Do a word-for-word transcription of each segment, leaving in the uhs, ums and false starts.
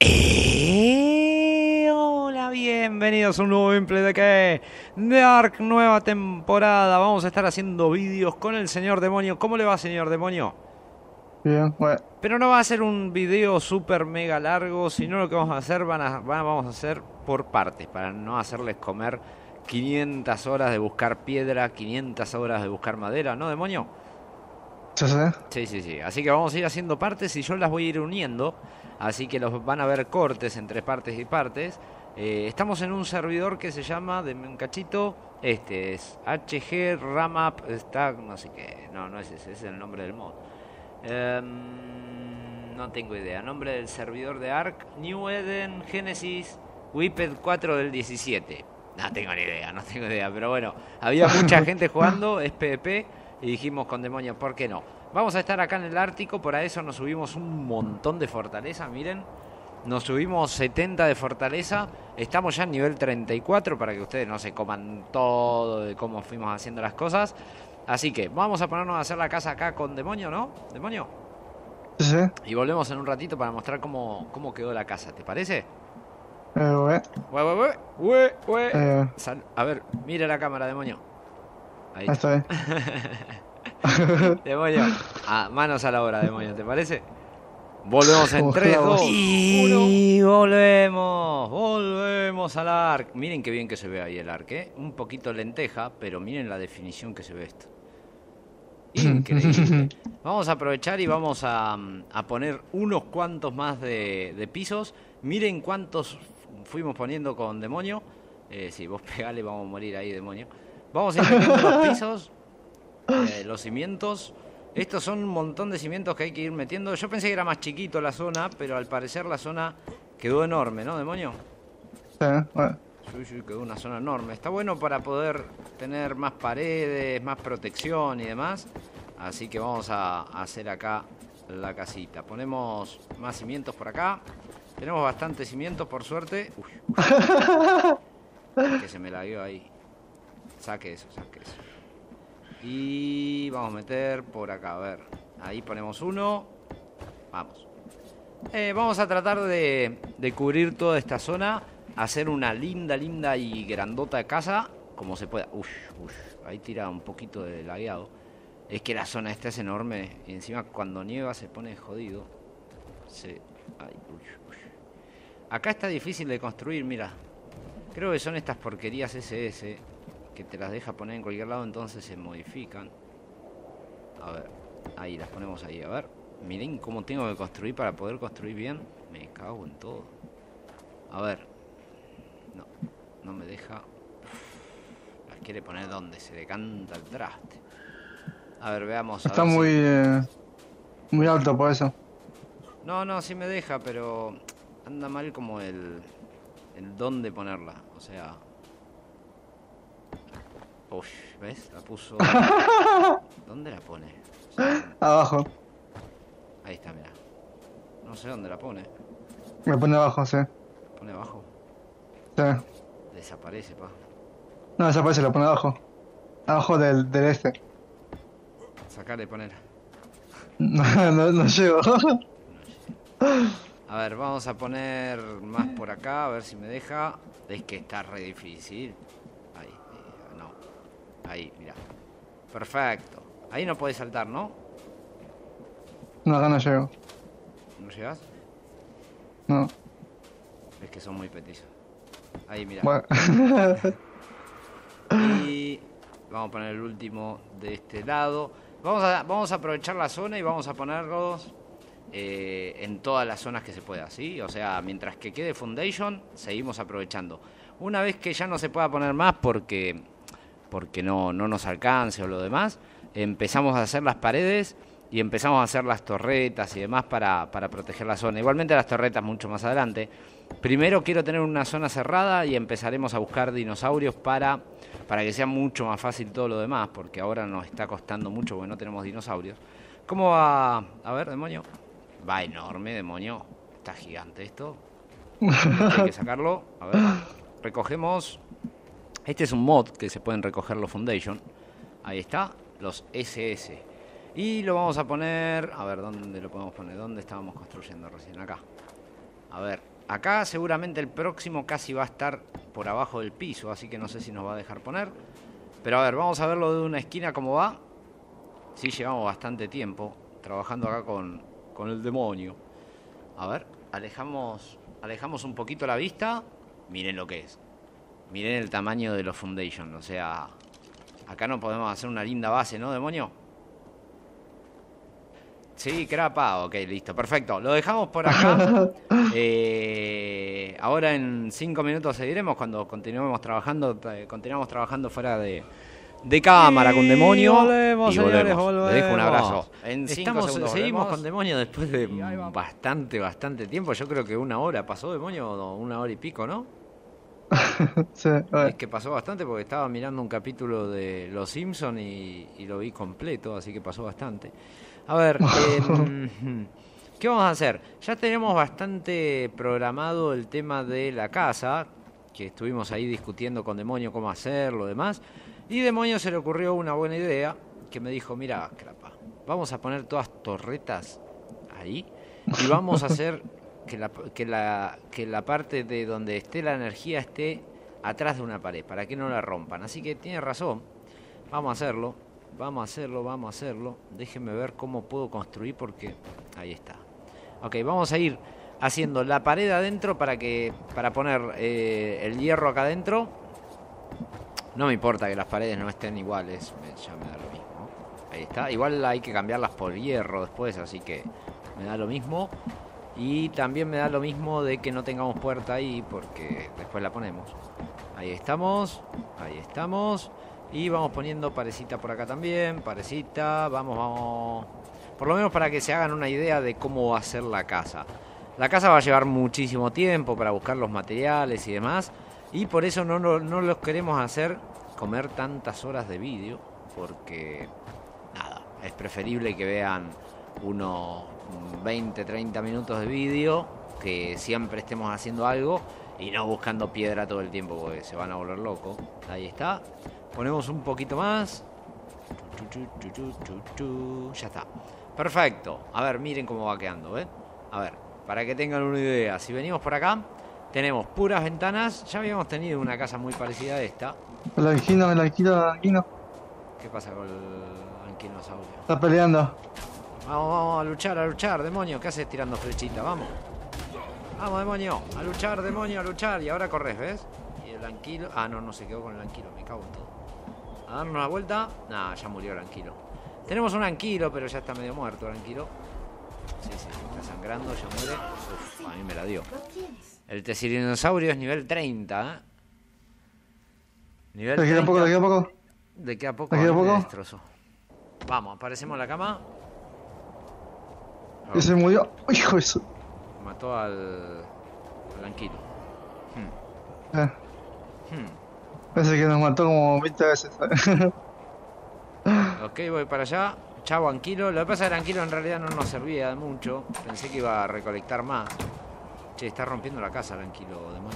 Eh, hola, bienvenidos a un nuevo gameplay de qué? De Ark, nueva temporada. Vamos a estar haciendo vídeos con el señor demonio. ¿Cómo le va, señor demonio? Bien, bueno. Pero no va a ser un video súper mega largo, sino lo que vamos a hacer, van a, van- vamos a hacer por partes, para no hacerles comer quinientas horas de buscar piedra, quinientas horas de buscar madera, ¿no, demonio? Sí, sí. Sí, sí, sí. Así que vamos a ir haciendo partes y yo las voy a ir uniendo. Así que los van a ver cortes entre partes y partes. Eh, estamos en un servidor que se llama, de un cachito, este es H G Ramap Stack, no sé qué. No, no es ese, ese es el nombre del mod. Em, no tengo idea. Nombre del servidor de Ark, New Eden, Genesis, Whippet cuatro del diecisiete. No tengo ni idea, no tengo idea. Pero bueno, había mucha gente jugando, es PvP. Y dijimos con demonios, ¿por qué no? Vamos a estar acá en el Ártico, para eso nos subimos un montón de fortaleza, miren. Nos subimos setenta de fortaleza, estamos ya en nivel treinta y cuatro para que ustedes no se coman todo de cómo fuimos haciendo las cosas. Así que vamos a ponernos a hacer la casa acá con demonio, ¿no? Demonio. Sí, sí. Y volvemos en un ratito para mostrar cómo, cómo quedó la casa, ¿te parece? Eh, bueno. Ue, ue, ue, ue, ue. Eh, Sal- a ver, mira la cámara, demonio. Ahí ahí está. está bien. Demonio, a manos a la obra, demonio, ¿te parece? Volvemos en Como tres, dos, esclavos. uno. Y volvemos, volvemos al Ark. Miren qué bien que se ve ahí el Ark, ¿eh? Un poquito lenteja, pero miren la definición que se ve esto. Increíble. Vamos a aprovechar y vamos a, a poner unos cuantos más de, de pisos. Miren cuántos fuimos poniendo con demonio. Eh, si vos pegale, vamos a morir ahí, demonio. Vamos a ir metiendo los pisos, eh, los cimientos. Estos son un montón de cimientos que hay que ir metiendo. Yo pensé que era más chiquito la zona, pero al parecer la zona quedó enorme, ¿no, demonio? Sí, bueno. Sí, sí, quedó una zona enorme. Está bueno para poder tener más paredes, más protección y demás. Así que vamos a hacer acá la casita. Ponemos más cimientos por acá. Tenemos bastantes cimientos, por suerte. Uy, uy, que se me lagueó ahí. Saque eso, saque eso. Y vamos a meter por acá, a ver. Ahí ponemos uno. Vamos. Eh, vamos a tratar de, de cubrir toda esta zona. Hacer una linda, linda y grandota casa. Como se pueda. Uff, uff. Ahí tira un poquito de lagueado. Es que la zona esta es enorme. Y encima cuando nieva se pone jodido. Se... Ay, uy, uy. Acá está difícil de construir, mira. Creo que son estas porquerías S S que te las deja poner en cualquier lado, entonces se modifican. A ver, ahí las ponemos ahí, a ver. Miren cómo tengo que construir para poder construir bien. Me cago en todo. A ver. No, no me deja. Las quiere poner donde se le canta el traste. A ver, veamos, a Está ver muy, si... eh, muy alto por eso. No, no, sí me deja, pero anda mal como el... el dónde ponerla, o sea... Uy, ¿ves? La puso... ¿Dónde la pone? O sea, Abajo. ahí está, mira. No sé dónde la pone. Me pone abajo, sí. Pone abajo. Sí. Desaparece, pa. No, esa parece, lo pone abajo. Abajo del, del este. Sacarle, poner. No, no, no llego. A ver, vamos a poner más por acá, a ver si me deja. Es que está re difícil. Ahí, eh, no. Ahí, mira. Perfecto. Ahí no podés saltar, ¿no? No, acá no llego. ¿No llegas? No. Es que son muy petizos. Ahí, mira. Bueno. Y vamos a poner el último de este lado. Vamos a, vamos a aprovechar la zona y vamos a ponerlos eh, en todas las zonas que se pueda, ¿sí? O sea, mientras que quede Foundation, seguimos aprovechando. Una vez que ya no se pueda poner más porque, porque no, no nos alcance o lo demás, empezamos a hacer las paredes y empezamos a hacer las torretas y demás para, para proteger la zona. Igualmente las torretas mucho más adelante. Primero quiero tener una zona cerrada y empezaremos a buscar dinosaurios para, para que sea mucho más fácil todo lo demás, porque ahora nos está costando mucho porque no tenemos dinosaurios. ¿Cómo va? A ver, demonio. Va enorme, demonio. Está gigante esto. Hay que sacarlo. A ver. Recogemos. Este es un mod que se pueden recoger los Foundation. Ahí está. Los S S. Y lo vamos a poner... A ver, ¿dónde lo podemos poner? ¿Dónde estábamos construyendo recién? Acá. A ver, Acá seguramente el próximo casi va a estar por abajo del piso, así que no sé si nos va a dejar poner. Pero a ver, vamos a verlo de una esquina cómo va. Sí, llevamos bastante tiempo trabajando acá con, con el demonio. A ver, alejamos, alejamos un poquito la vista. Miren lo que es. Miren el tamaño de los foundation. O sea, acá no podemos hacer una linda base, ¿no, demonio? Sí, crapa. Ok, listo, perfecto. Lo dejamos por acá. Eh, ahora en cinco minutos seguiremos cuando continuemos trabajando. Eh, continuamos trabajando fuera de, de cámara con demonio. Volvemos, y señores, volvemos. volvemos. Les dejo un abrazo. En cinco Estamos, segundos seguimos volvemos. con demonio después de Bastante, bastante tiempo. Yo creo que una hora pasó, demonio, una hora y pico, ¿no? Sí, a Es ver. que pasó bastante porque estaba mirando un capítulo de Los Simpson y, y lo vi completo, así que pasó bastante. A ver, eh, ¿qué vamos a hacer? Ya tenemos bastante programado el tema de la casa, que estuvimos ahí discutiendo con Demonio cómo hacerlo y demás. Y Demonio se le ocurrió una buena idea, que me dijo, mira, crapa, vamos a poner todas torretas ahí y vamos a hacer que la, que la, que la parte de donde esté la energía esté atrás de una pared, para que no la rompan. Así que tiene razón, vamos a hacerlo. Vamos a hacerlo, vamos a hacerlo. Déjenme ver cómo puedo construir porque... Ahí está. Ok, vamos a ir haciendo la pared adentro para que para poner eh, el hierro acá adentro. No me importa que las paredes no estén iguales. me- Ya me da lo mismo. Ahí está. Igual hay que cambiarlas por hierro después, así que me da lo mismo. Y también me da lo mismo de que no tengamos puerta ahí porque después la ponemos. Ahí estamos. Ahí estamos. Y vamos poniendo parecita por acá también, parecita, vamos, vamos. Por lo menos para que se hagan una idea de cómo va a ser la casa. La casa va a llevar muchísimo tiempo para buscar los materiales y demás. Y por eso no, no, no los queremos hacer comer tantas horas de vídeo. Porque, nada, es preferible que vean unos veinte, treinta minutos de vídeo. Que siempre estemos haciendo algo y no buscando piedra todo el tiempo porque se van a volver locos. Ahí está. Ponemos un poquito más. Chu, chu, chu, chu, chu. Ya está. Perfecto. A ver, miren cómo va quedando, ¿eh? A ver, para que tengan una idea. Si venimos por acá, tenemos puras ventanas. Ya habíamos tenido una casa muy parecida a esta. El anquino, el anquino, el anquino. ¿Qué pasa con el anquinosaurio? Está peleando. Vamos, vamos a luchar, a luchar, demonio. ¿Qué haces tirando flechita? Vamos. Vamos, demonio. A luchar, demonio, a luchar. Y ahora corres, ¿ves? Y el anquilo... Ah, no, no se quedó con el anquilo. Me cago en todo. A darnos una vuelta. Nah, ya murió el anquilo. Tenemos un anquilo, pero ya está medio muerto el anquilo. Sí, sí, está sangrando, ya muere. Uf, a mí me la dio. El tesirinosaurio es nivel treinta, ¿eh? Nivel ¿Le queda poco, le queda poco? De queda poco, ¿Le queda a mí me poco? destrozó. Vamos, aparecemos en la cama. Y se murió. Hijo de su... Mató al... al anquilo. Hmm. Eh, Hmm. parece que nos mató como veinte veces. Ok, voy para allá. Chavo anquilo. Lo que pasa es que el anquilo en realidad no nos servía de mucho. Pensé que iba a recolectar más. Che, está rompiendo la casa el anquilo, demonio.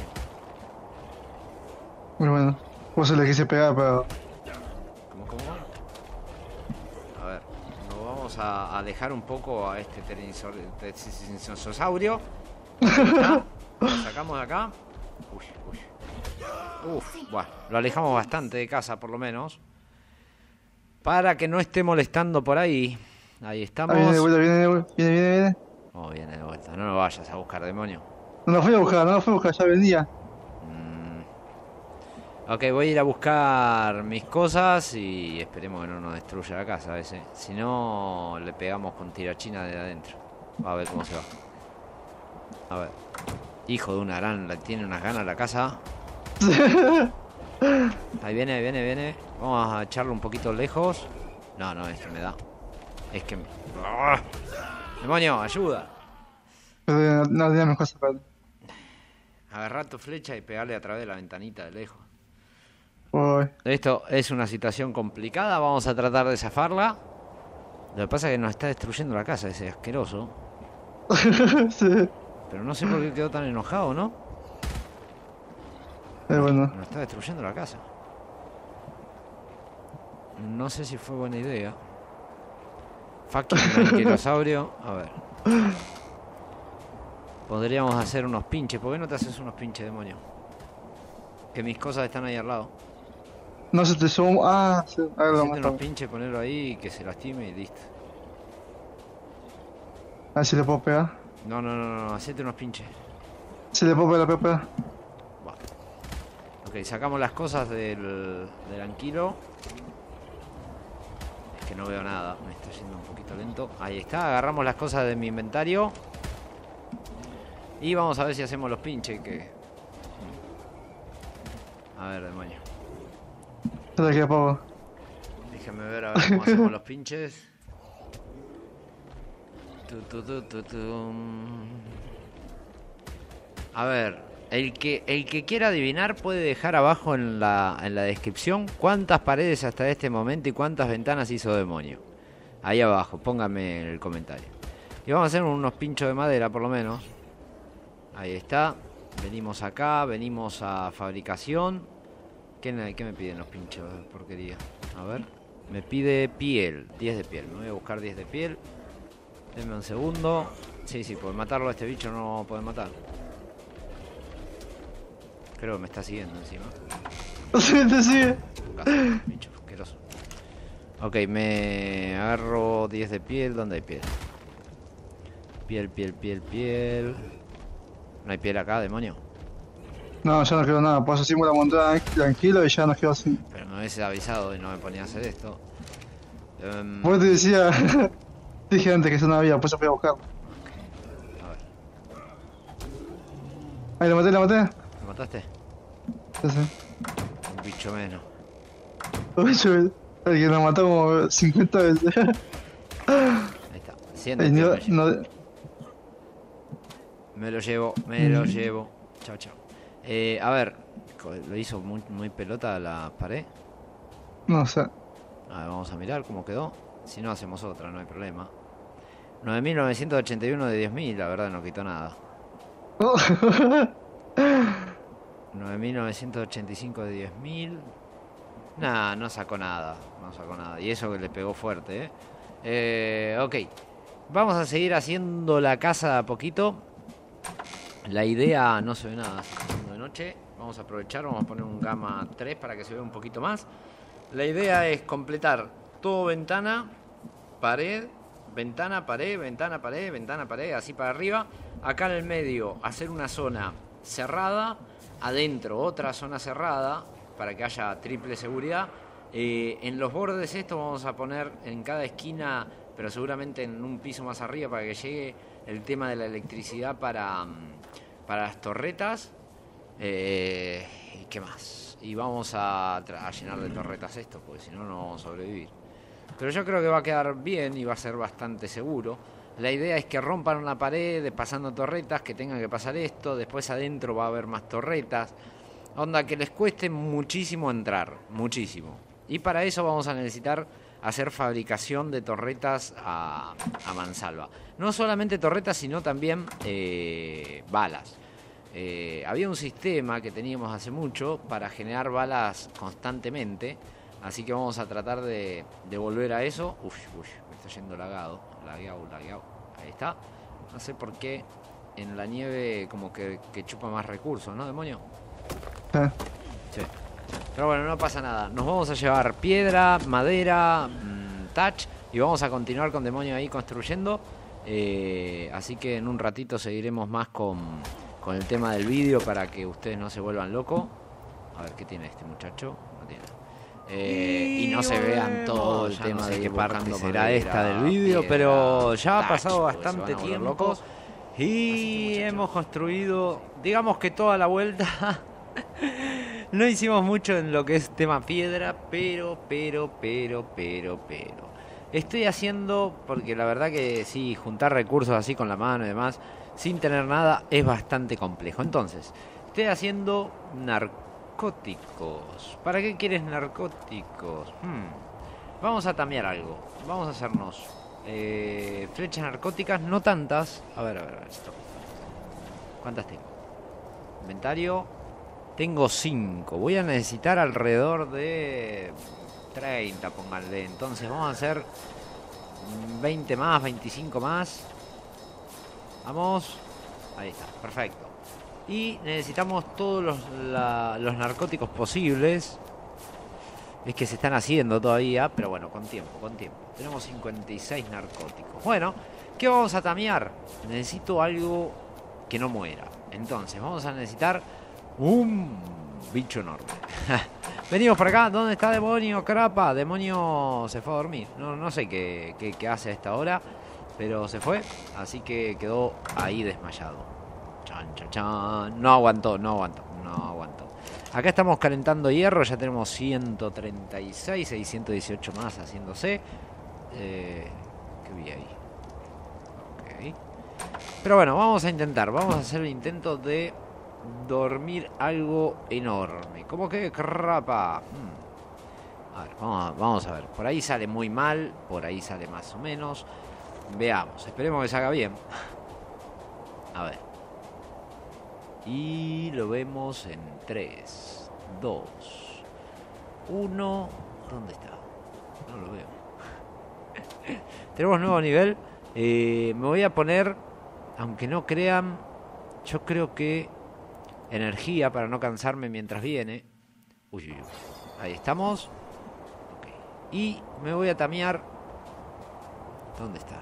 Muy bueno. Vos se le quise pegar, pero... ¿Cómo, cómo? A ver, nos vamos a alejar un poco a este pterosauro. Lo sacamos de acá. Uy, uy. Uf, bueno, lo alejamos bastante de casa por lo menos. Para que no esté molestando por ahí. Ahí estamos. Ah, viene de vuelta, viene de vuelta, viene, viene, viene. Oh, viene de vuelta. No lo vayas a buscar, demonio. No lo fui a buscar, no lo fui a buscar, ya venía. Mm. Ok, voy a ir a buscar mis cosas y esperemos que no nos destruya la casa a veces. Si no, le pegamos con tirachina de adentro. Va a ver cómo se va. A ver. Hijo de una gran, la tiene unas ganas la casa. Ahí viene, ahí viene, viene. Vamos a echarlo un poquito lejos. No, no, es que me da. Es que me... ¡Ah! ¡Demonio, ayuda! Pero no tenía mis cosas para... Agarrar tu flecha y pegarle a través de la ventanita de lejos. Uy. Esto es una situación complicada. Vamos a tratar de zafarla. Lo que pasa es que nos está destruyendo la casa, ese asqueroso. Sí. Pero no sé por qué quedó tan enojado, ¿no? Es bueno. Nos está destruyendo la casa. No sé si fue buena idea. Fucking anquilosaurio. A ver. podríamos hacer unos pinches. ¿Por qué no te haces unos pinches, demonio? Que mis cosas están ahí al lado. No se te suma. Ah, sí. A ver, lo Hacete unos matamos. pinches, ponerlo ahí y que se lastime y listo. A ver si le puedo pegar. No, no, no, no, hacete unos pinches. Si le puedo pegar, le puedo pegar. Va. Ok, sacamos las cosas del, del anquilo. Es que no veo nada, me está yendo un poquito lento. Ahí está, agarramos las cosas de mi inventario. Y vamos a ver si hacemos los pinches que... A ver, demonio. Se le queda poco. Déjame ver a ver cómo hacemos los pinches. Tu, tu, tu, tu, tu. A ver, el que, el que quiera adivinar puede dejar abajo en la, en la descripción cuántas paredes hasta este momento y cuántas ventanas hizo demonio. Ahí abajo, póngame en el comentario. Y vamos a hacer unos pinchos de madera por lo menos. Ahí está. Venimos acá, venimos a fabricación. ¿Qué, qué me piden los pinchos de porquería? A ver. Me pide piel, diez de piel. Me voy a buscar diez de piel. Denme un segundo. Sí, sí, por matarlo a este bicho no puede matar. Creo que me está siguiendo encima. Sí, te sigue. Caso, bicho asqueroso. Ok, me agarro diez de piel. ¿Dónde hay piel? Piel, piel, piel, piel. ¿No hay piel acá, demonio? No, ya no quedó nada. Pues hicimos la montada tranquilo y ya nos quedó así. Pero me hubiese avisado y no me ponía a hacer esto. Um, Vos te decía. Dije antes que eso no había, pues yo fui a buscarlo. a ver, Ahí lo maté, lo maté. ¿me mataste? Sí, sí. Un bicho menos. Uy, yo- el que nos mató como cincuenta veces. Ahí está. Siéntate, Ay, me, no, llevo. no, me lo llevo, me lo llevo. Chao, chao. Eh, a ver, co- lo hizo muy, muy pelota la pared. no sé. A ver, vamos a mirar cómo quedó. Si no, hacemos otra, no hay problema. nueve mil novecientos ochenta y uno de diez mil, la verdad no quitó nada. nueve mil novecientos ochenta y cinco de diez mil. Nah, no sacó nada. No sacó nada. Y eso que le pegó fuerte, ¿eh? Eh, ok. Vamos a seguir haciendo la casa de a poquito. La idea no se ve nada. Está haciendo de noche. Vamos a aprovechar. Vamos a poner un gamma tres para que se vea un poquito más. La idea es completar todo ventana, pared, ventana, pared, ventana, pared, ventana, pared, así para arriba. Acá en el medio hacer una zona cerrada, adentro otra zona cerrada para que haya triple seguridad. Eh, en los bordes esto vamos a poner en cada esquina, pero seguramente en un piso más arriba para que llegue el tema de la electricidad para, para las torretas. Eh, ¿Y qué más? Y vamos a, a llenar de torretas esto, porque si no, no vamos a sobrevivir. Pero yo creo que va a quedar bien y va a ser bastante seguro. La idea es que rompan una pared pasando torretas, que tengan que pasar esto. Después adentro va a haber más torretas. Onda, que les cueste muchísimo entrar, muchísimo. Y para eso vamos a necesitar hacer fabricación de torretas a, a mansalva. No solamente torretas, sino también eh, balas. Eh, había un sistema que teníamos hace mucho para generar balas constantemente. Así que vamos a tratar de, de volver a eso. Uf, uf, me está yendo lagado. Lagueado, lagueado. Ahí está. No sé por qué en la nieve como que, que chupa más recursos, ¿no, demonio? Sí. Sí. Pero bueno, no pasa nada. Nos vamos a llevar piedra, madera, mmm, touch. Y vamos a continuar con demonio ahí construyendo. Eh, así que en un ratito seguiremos más con, con el tema del vídeo para que ustedes no se vuelvan locos. A ver, ¿qué tiene este muchacho? No tiene. Eh, y no se vean todo el tema de qué parte será esta del vídeo, pero ya ha pasado bastante tiempo y hemos construido, digamos que toda la vuelta. No hicimos mucho en lo que es tema piedra, pero, pero, pero, pero, pero estoy haciendo, porque la verdad que sí, juntar recursos así con la mano y demás sin tener nada es bastante complejo. Entonces, estoy haciendo narcóticos. Narcóticos. ¿Para qué quieres narcóticos? Hmm. Vamos a tamear algo. Vamos a hacernos eh, flechas narcóticas, no tantas. A ver, a ver, a ver esto. ¿Cuántas tengo? Inventario. Tengo cinco. Voy a necesitar alrededor de treinta, pónganle. Entonces vamos a hacer veinte más, veinticinco más. Vamos. Ahí está, perfecto. Y necesitamos todos los, la, los narcóticos posibles. Es que se están haciendo todavía, pero bueno, con tiempo, con tiempo. Tenemos cincuenta y seis narcóticos. Bueno, ¿qué vamos a tamear? Necesito algo que no muera. Entonces, vamos a necesitar un bicho enorme. Venimos por acá. ¿Dónde está demonio? Crapa. Demonio se fue a dormir. No, no sé qué, qué, qué hace a esta hora, pero se fue. Así que quedó ahí desmayado. Chan, chan, chan. No aguantó, no aguantó, no aguantó. Acá estamos calentando hierro. Ya tenemos ciento treinta y seis, seiscientos dieciocho más haciéndose. Eh, ¿Qué vi ahí? Ok. Pero bueno, vamos a intentar. Vamos a hacer el intento de dormir algo enorme. ¿Cómo que crapa? Hmm. A ver, vamos a, vamos a ver. Por ahí sale muy mal. Por ahí sale más o menos. Veamos. Esperemos que salga bien. A ver. Y lo vemos en tres, dos, uno. ¿Dónde está? No lo veo. Tenemos nuevo nivel. Eh, me voy a poner, aunque no crean, yo creo que energía para no cansarme mientras viene. Uy, uy, uy. Ahí estamos. Okay. Y me voy a tamear. ¿Dónde está?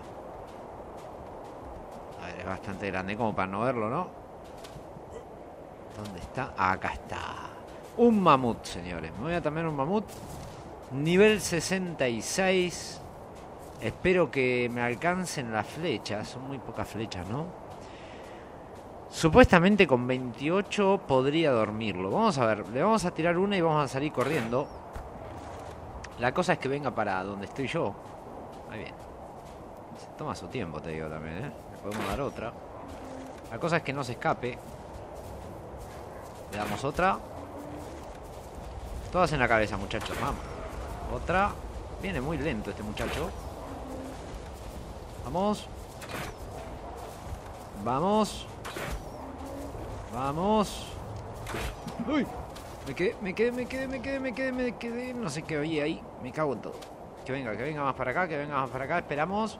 A ver, es bastante grande como para no verlo, ¿no? ¿Dónde está? Acá está. Un mamut, señores. Me voy a tamear un mamut. Nivel sesenta y seis. Espero que me alcancen las flechas. Son muy pocas flechas, ¿no? Supuestamente con veintiocho podría dormirlo. Vamos a ver. Le vamos a tirar una y vamos a salir corriendo. La cosa es que venga para donde estoy yo. Ahí bien. Se toma su tiempo, te digo también, ¿eh? Le podemos dar otra. La cosa es que no se escape. Le damos otra. Todas en la cabeza, muchachos. Vamos. Otra. Viene muy lento este muchacho. Vamos. Vamos. Vamos. Uy. Me quedé, me quedé, me quedé, me quedé, me quedé, me quedé. No sé qué había ahí. Me cago en todo. Que venga, que venga más para acá, que venga más para acá. Esperamos.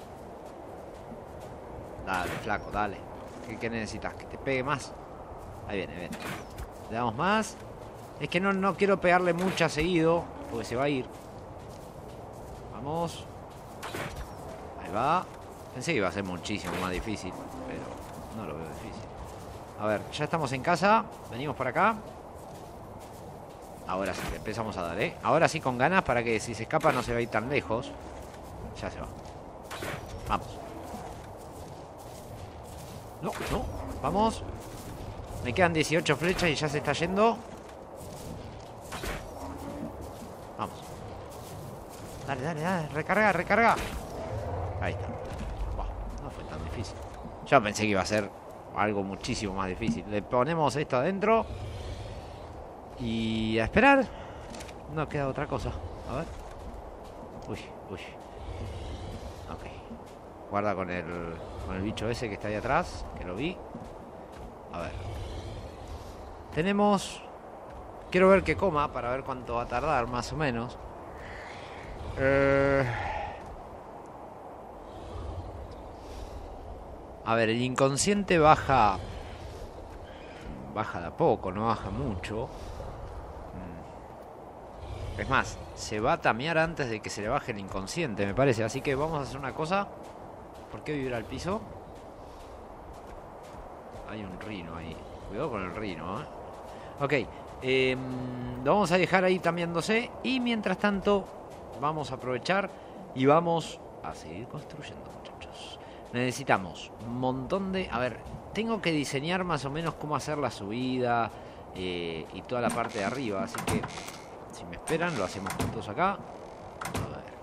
Dale, flaco, dale. ¿Qué, qué necesitas? Que te pegue más. Ahí viene, viene. Le damos más. Es que no, no quiero pegarle mucha seguido, porque se va a ir. Vamos. Ahí va. Pensé que iba a ser muchísimo más difícil, pero no lo veo difícil. A ver, ya estamos en casa. Venimos por acá. Ahora sí, le empezamos a dar, ¿eh? Ahora sí con ganas para que si se escapa no se va a ir tan lejos. Ya se va. Vamos. No, no. Vamos. Me quedan dieciocho flechas y ya se está yendo. Vamos. Dale, dale, dale. Recarga, recarga. Ahí está. Wow, no fue tan difícil. Yo pensé que iba a ser algo muchísimo más difícil. Le ponemos esto adentro. Y a esperar. No queda otra cosa. A ver. Uy, uy. Ok. Guarda con el, con el bicho ese que está ahí atrás. Que lo vi. A ver. Tenemos... Quiero ver que coma para ver cuánto va a tardar, más o menos. Eh... A ver, el inconsciente baja... Baja de a poco, no baja mucho. Es más, se va a tamear antes de que se le baje el inconsciente, me parece. Así que vamos a hacer una cosa. ¿Por qué vibra el piso? Hay un rino ahí. Cuidado con el rino, ¿eh? Ok, eh, lo vamos a dejar ahí tameándose. Y mientras tanto, vamos a aprovechar y vamos a seguir construyendo, muchachos. Necesitamos un montón de... A ver, tengo que diseñar más o menos cómo hacer la subida eh, y toda la parte de arriba. Así que, si me esperan, lo hacemos juntos acá. A ver.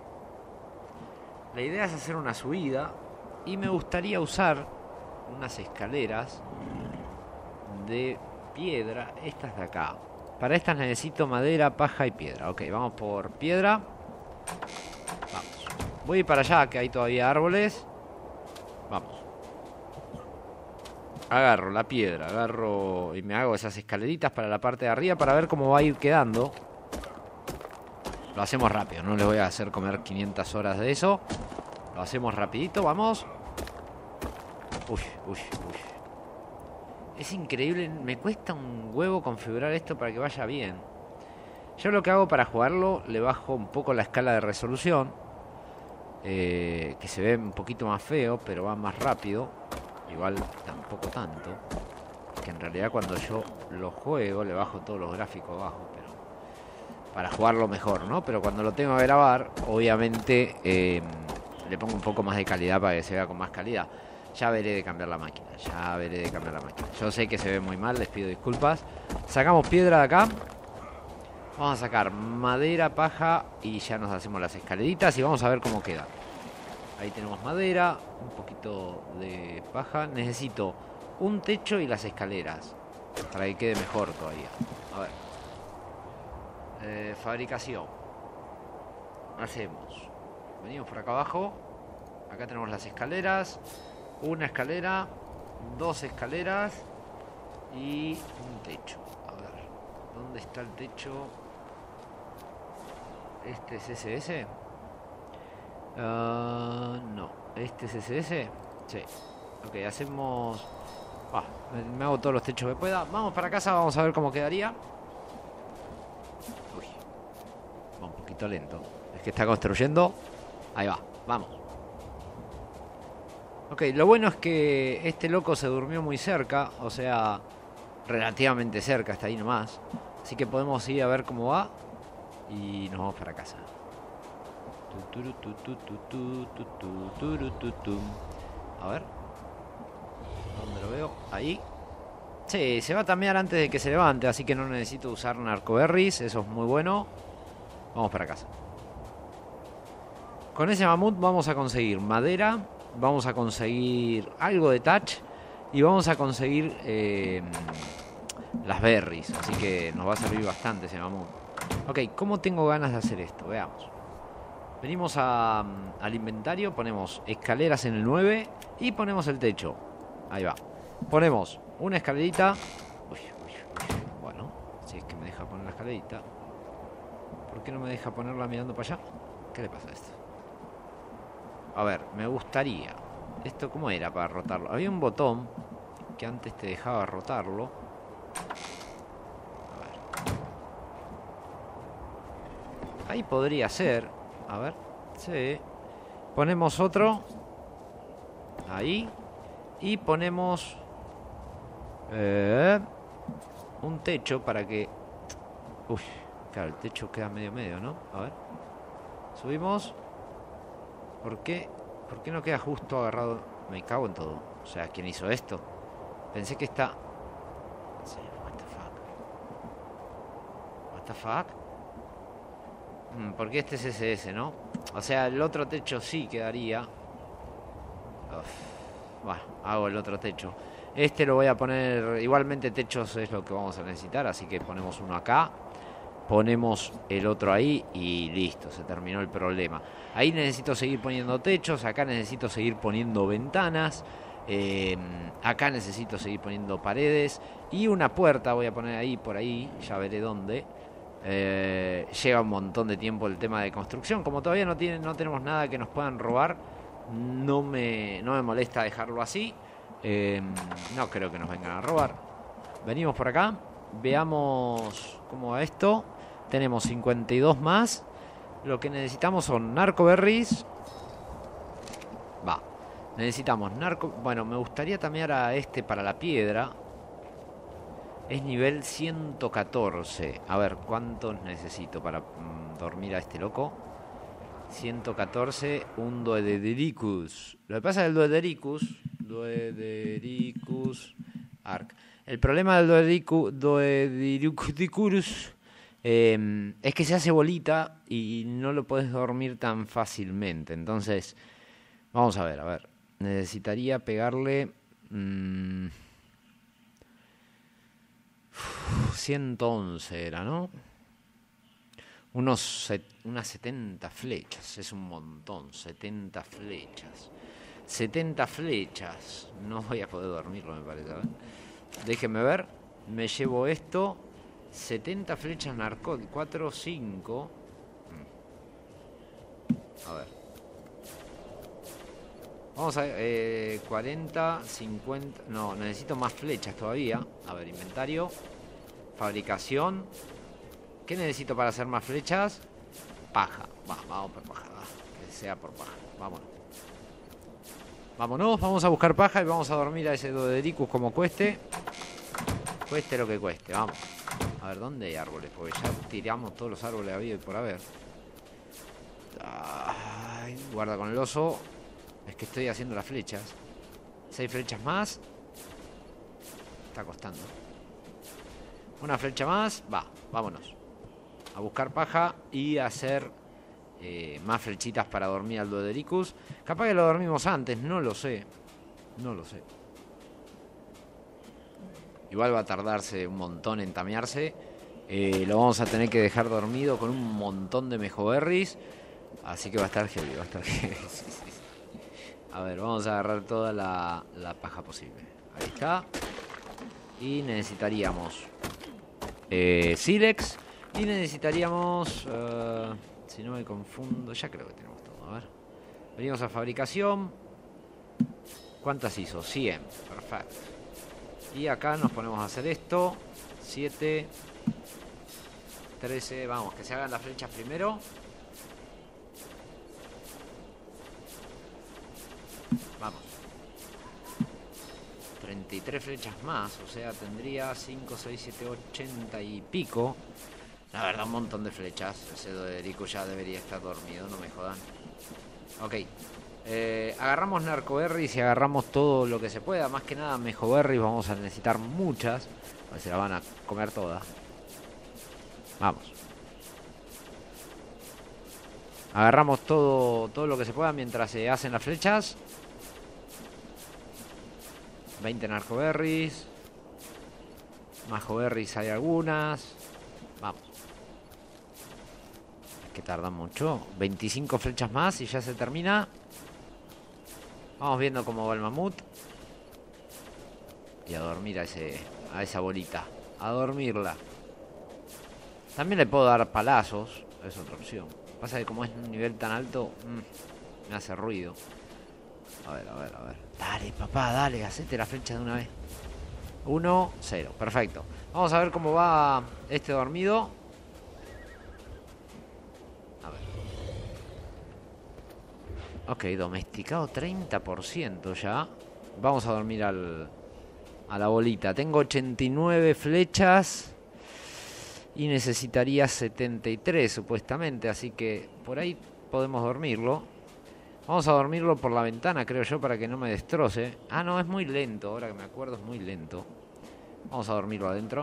La idea es hacer una subida y me gustaría usar unas escaleras de piedra, estas de acá. Para estas necesito madera, paja y piedra. Ok, vamos por piedra. Vamos. Voy a ir para allá, que hay todavía árboles. Vamos. Agarro la piedra, agarro y me hago esas escaleritas para la parte de arriba para ver cómo va a ir quedando. Lo hacemos rápido, no les voy a hacer comer quinientas horas de eso. Lo hacemos rapidito, vamos. Uy, uy, uy. Es increíble, me cuesta un huevo configurar esto para que vaya bien. Yo lo que hago para jugarlo, le bajo un poco la escala de resolución, eh, que se ve un poquito más feo, pero va más rápido. Igual tampoco tanto, que en realidad cuando yo lo juego le bajo todos los gráficos abajo, pero para jugarlo mejor, ¿no? Pero cuando lo tengo que grabar, obviamente eh, le pongo un poco más de calidad para que se vea con más calidad. Ya veré de cambiar la máquina, ya veré de cambiar la máquina. Yo sé que se ve muy mal, les pido disculpas. Sacamos piedra de acá. Vamos a sacar madera, paja y ya nos hacemos las escaleritas y vamos a ver cómo queda. Ahí tenemos madera, un poquito de paja. Necesito un techo y las escaleras para que quede mejor todavía. A ver. Eh, fabricación. Hacemos. Venimos por acá abajo. Acá tenemos las escaleras. Una escalera, dos escaleras y un techo. A ver, ¿dónde está el techo? ¿Este es ese ese? Uh, no, ¿este es ese ese? Sí. Ok, hacemos... Ah, me, me hago todos los techos que pueda. Vamos para casa, vamos a ver cómo quedaría. Uy, va un poquito lento. Es que está construyendo. Ahí va, vamos. Ok, lo bueno es que este loco se durmió muy cerca, o sea, relativamente cerca, hasta ahí nomás. Así que podemos ir a ver cómo va y nos vamos para casa. A ver, ¿dónde lo veo? Ahí. Sí, se va a tamear antes de que se levante, así que no necesito usar narcoberries, eso es muy bueno. Vamos para casa. Con ese mamut vamos a conseguir madera. Vamos a conseguir algo de touch y vamos a conseguir eh, las berries. Así que nos va a servir bastante ese mamut. Ok, ¿cómo tengo ganas de hacer esto? Veamos. Venimos a, al inventario, ponemos escaleras en el nueve y ponemos el techo. Ahí va. Ponemos una escalerita. Uy, uy, uy. Bueno, si es que me deja poner la escalerita. ¿Por qué no me deja ponerla mirando para allá? ¿Qué le pasa a esto? A ver, me gustaría... ¿Esto cómo era para rotarlo? Había un botón que antes te dejaba rotarlo. A ver. Ahí podría ser. A ver. Sí. Ponemos otro. Ahí. Y ponemos... Eh, un techo para que... Uy, claro, el techo queda medio medio, ¿no? A ver. Subimos... ¿Por qué? ¿Por qué no queda justo agarrado? Me cago en todo. O sea, ¿quién hizo esto? Pensé que está... Sí, what the fuck. What the fuck. Mm, ¿por qué este es ese ese, no? O sea, el otro techo sí quedaría. Uf. Bueno, hago el otro techo. Este lo voy a poner... Igualmente techos es lo que vamos a necesitar, así que ponemos uno acá. Ponemos el otro ahí y listo, se terminó el problema. Ahí necesito seguir poniendo techos, acá necesito seguir poniendo ventanas, eh, acá necesito seguir poniendo paredes y una puerta voy a poner ahí, por ahí, ya veré dónde. Eh, lleva un montón de tiempo el tema de construcción, como todavía no, tiene, no tenemos nada que nos puedan robar, no me, no me molesta dejarlo así, eh, no creo que nos vengan a robar. Venimos por acá, veamos cómo va esto. Tenemos cincuenta y dos más. Lo que necesitamos son narcoberries. Va. Necesitamos narco... Bueno, me gustaría tamear a este para la piedra. Es nivel ciento catorce. A ver, ¿cuántos necesito para mm, dormir a este loco? ciento catorce. Un Doedericus. Lo que pasa es el Doedericus... Doedericus... Arc. El problema del Doedericus... Doedericus... Eh, es que se hace bolita y no lo puedes dormir tan fácilmente. Entonces, vamos a ver, a ver. Necesitaría pegarle mmm, ciento once era, ¿no? Unos set, unas setenta flechas, es un montón, setenta flechas. setenta flechas. No voy a poder dormirlo, me parece. A ver. Déjenme ver, me llevo esto. setenta flechas narco, cuatro, cinco. A ver. Vamos a ver, eh, cuarenta, cincuenta... No, necesito más flechas todavía. A ver, inventario. Fabricación. ¿Qué necesito para hacer más flechas? Paja. Va, vamos por paja. Va, que sea por paja. Vámonos. Vámonos, vamos a buscar paja y vamos a dormir a ese Doedicus como cueste. Cueste lo que cueste, vamos. A ver, ¿dónde hay árboles? Porque ya tiramos todos los árboles habido y por haber. Ay, guarda con el oso. Es que estoy haciendo las flechas. Seis flechas más. Está costando. Una flecha más. Va, vámonos. A buscar paja y a hacer eh, más flechitas para dormir al Doedicus. Capaz que lo dormimos antes, no lo sé. No lo sé. Igual va a tardarse un montón en tamearse. Eh, lo vamos a tener que dejar dormido con un montón de mejoberries. Así que va a estar heavy, va a estar heavy. Sí, sí, sí. A ver, vamos a agarrar toda la, la paja posible. Ahí está. Y necesitaríamos eh, Silex. Y necesitaríamos... Uh, si no me confundo... Ya creo que tenemos todo. A ver. Venimos a fabricación. ¿Cuántas hizo? cien. Perfecto. Y acá nos ponemos a hacer esto. siete. trece. Vamos, que se hagan las flechas primero. Vamos. treinta y tres flechas más. O sea, tendría cinco, seis, siete, ochenta y pico. La verdad, un montón de flechas. Ese Doedicus ya debería estar dormido, no me jodan. Ok. Eh, agarramos narcoberries y agarramos todo lo que se pueda. Más que nada mejoberries. Vamos a necesitar muchas. A ver si la van a comer todas. Vamos. Agarramos todo, todo lo que se pueda mientras se hacen las flechas. veinte narcoberries. Majoberries hay algunas. Vamos. Es que tarda mucho. veinticinco flechas más y ya se termina. Vamos viendo cómo va el mamut. Y a dormir a, ese, a esa bolita. A dormirla. También le puedo dar palazos. Es otra opción. Pasa que como es un nivel tan alto, mmm, me hace ruido. A ver, a ver, a ver. Dale, papá, dale, hacete la flecha de una vez. Uno, cero, perfecto. Vamos a ver cómo va este dormido. A ver. Ok, domesticado treinta por ciento ya. Vamos a dormir al, a la bolita. Tengo ochenta y nueve flechas. Y necesitaría setenta y tres supuestamente. Así que por ahí podemos dormirlo. Vamos a dormirlo por la ventana, creo yo, para que no me destroce. Ah, no, es muy lento. Ahora que me acuerdo, es muy lento. Vamos a dormirlo adentro.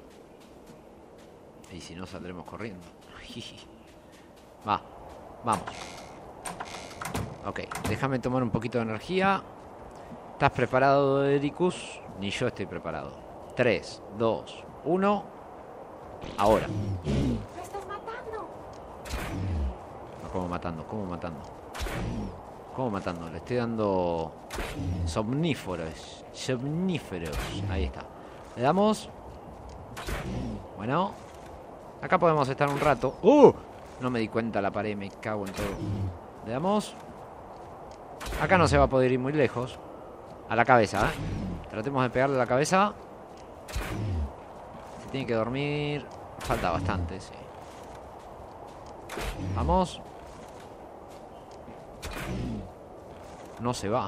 Y si no, saldremos corriendo. Va, vamos. Ok, déjame tomar un poquito de energía. ¿Estás preparado, Doedicus? Ni yo estoy preparado. tres, dos, uno. Ahora. ¡Me estás matando! No, ¿cómo matando? ¿Cómo matando? ¿Cómo matando? Le estoy dando somníferos. Somníferos. Ahí está. Le damos. Bueno. Acá podemos estar un rato. ¡Uh! No me di cuenta la pared, me cago en todo. Le damos. Acá no se va a poder ir muy lejos. A la cabeza, ¿eh? Tratemos de pegarle a la cabeza. Se tiene que dormir. Falta bastante, sí. Vamos. No se va.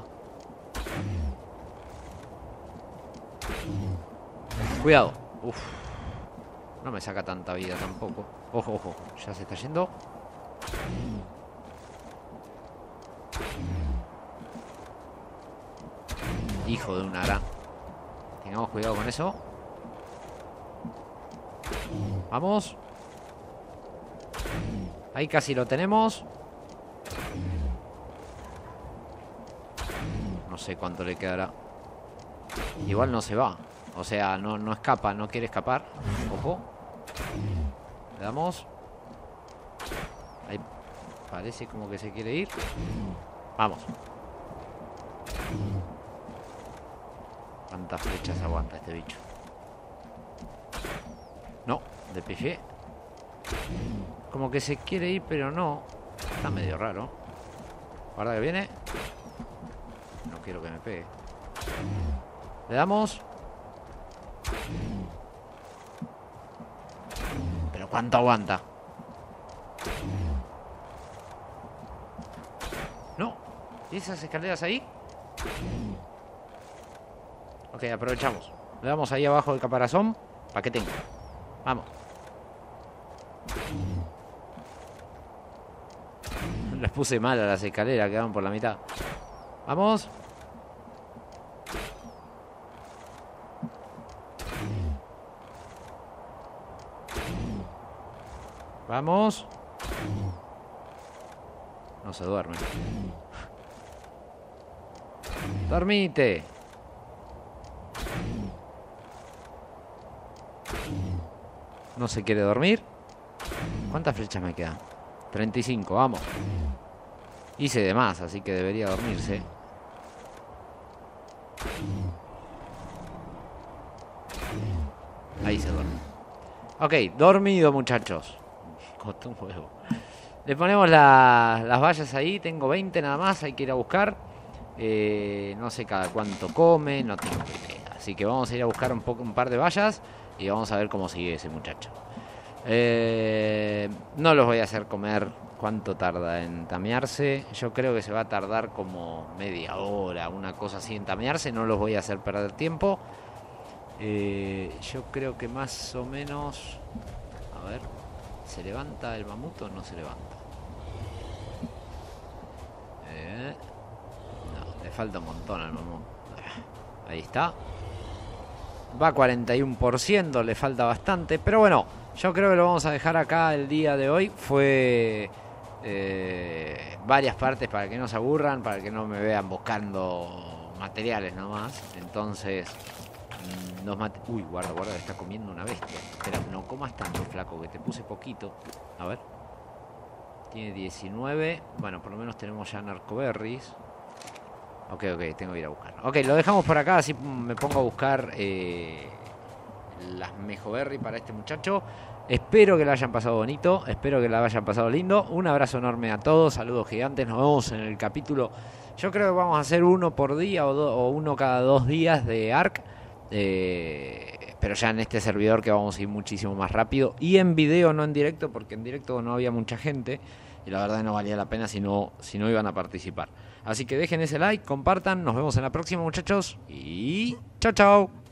Cuidado. Uf. No me saca tanta vida tampoco. Ojo, ojo. Ya se está yendo. Hijo de una gran. Tengamos cuidado con eso. Vamos. Ahí casi lo tenemos. No sé cuánto le quedará. Igual no se va. O sea, no, no escapa, no quiere escapar. Ojo. Le damos. Ahí parece como que se quiere ir. Vamos. ¿Cuántas flechas aguanta este bicho? No, de pifié. Como que se quiere ir, pero no. Está medio raro. Guarda que viene. quiero que me pegue. Le damos. Pero ¿cuánto aguanta? No. ¿Y esas escaleras ahí? Ok, aprovechamos. Le damos ahí abajo del caparazón para que tenga. Vamos. Les puse mal a las escaleras, quedaron por la mitad. Vamos. Vamos. No se duerme. Dormite. No se quiere dormir. ¿Cuántas flechas me quedan? treinta y cinco, vamos. Hice de más, así que debería dormirse. Ahí se duerme. Ok, dormido, muchachos. Costó un huevo. Le ponemos la, las vallas ahí. Tengo veinte nada más, hay que ir a buscar. eh, No sé cada cuánto come. No tengo idea. Así que vamos a ir a buscar un, poco, un par de vallas. Y vamos a ver cómo sigue ese muchacho. eh, No los voy a hacer comer. ¿Cuánto tarda en tamearse? Yo creo que se va a tardar como media hora, una cosa así en tamearse. No los voy a hacer perder tiempo. eh, Yo creo que más o menos... A ver, ¿se levanta el mamut o no se levanta? Eh, no, le falta un montón al mamut. Ahí está. Va a cuarenta y uno por ciento, le falta bastante. Pero bueno, yo creo que lo vamos a dejar acá el día de hoy. Fue eh, varias partes para que no se aburran, para que no me vean buscando materiales nomás. Entonces, mmm, los mate Uy, guarda, guarda, está comiendo una bestia. Espera, no comas tanto, flaco, que te puse poquito. A ver. Tiene diecinueve. Bueno, por lo menos tenemos ya narcoberries. Ok, ok, tengo que ir a buscar. Ok, lo dejamos por acá, así me pongo a buscar eh, las mejoberry para este muchacho. Espero que la hayan pasado bonito, espero que la hayan pasado lindo. Un abrazo enorme a todos, saludos gigantes. Nos vemos en el capítulo. Yo creo que vamos a hacer uno por día o, do, o uno cada dos días de Ark. Eh, pero ya en este servidor que vamos a ir muchísimo más rápido. Y en video, no en directo, porque en directo no había mucha gente. Y la verdad no valía la pena si no, si no iban a participar. Así que dejen ese like, compartan, nos vemos en la próxima, muchachos. Y chao, chao.